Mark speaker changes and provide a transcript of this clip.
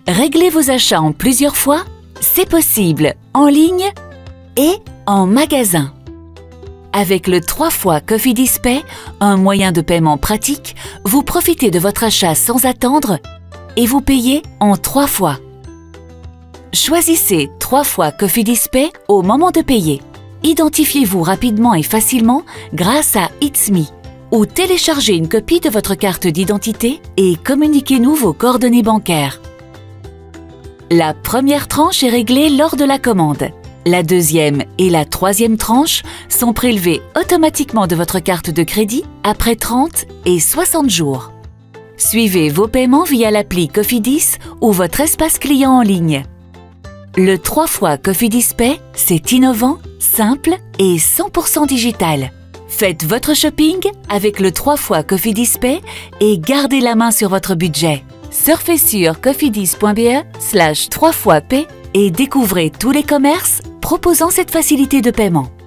Speaker 1: Régler vos achats en plusieurs fois, c'est possible en ligne et en magasin. Avec le 3 fois Cofidis Pay, un moyen de paiement pratique, vous profitez de votre achat sans attendre et vous payez en 3 fois. Choisissez 3 fois Cofidis Pay au moment de payer. Identifiez-vous rapidement et facilement grâce à It's Me ou téléchargez une copie de votre carte d'identité et communiquez-nous vos coordonnées bancaires. La première tranche est réglée lors de la commande. La deuxième et la troisième tranche sont prélevées automatiquement de votre carte de crédit après 30 et 60 jours. Suivez vos paiements via l'appli Cofidis ou votre espace client en ligne. Le 3 fois Cofidis Pay, c'est innovant, simple et 100% digital. Faites votre shopping avec le 3 fois Cofidis Pay et gardez la main sur votre budget. Surfez sur cofidis.be/3 fois Pay et découvrez tous les commerces proposant cette facilité de paiement.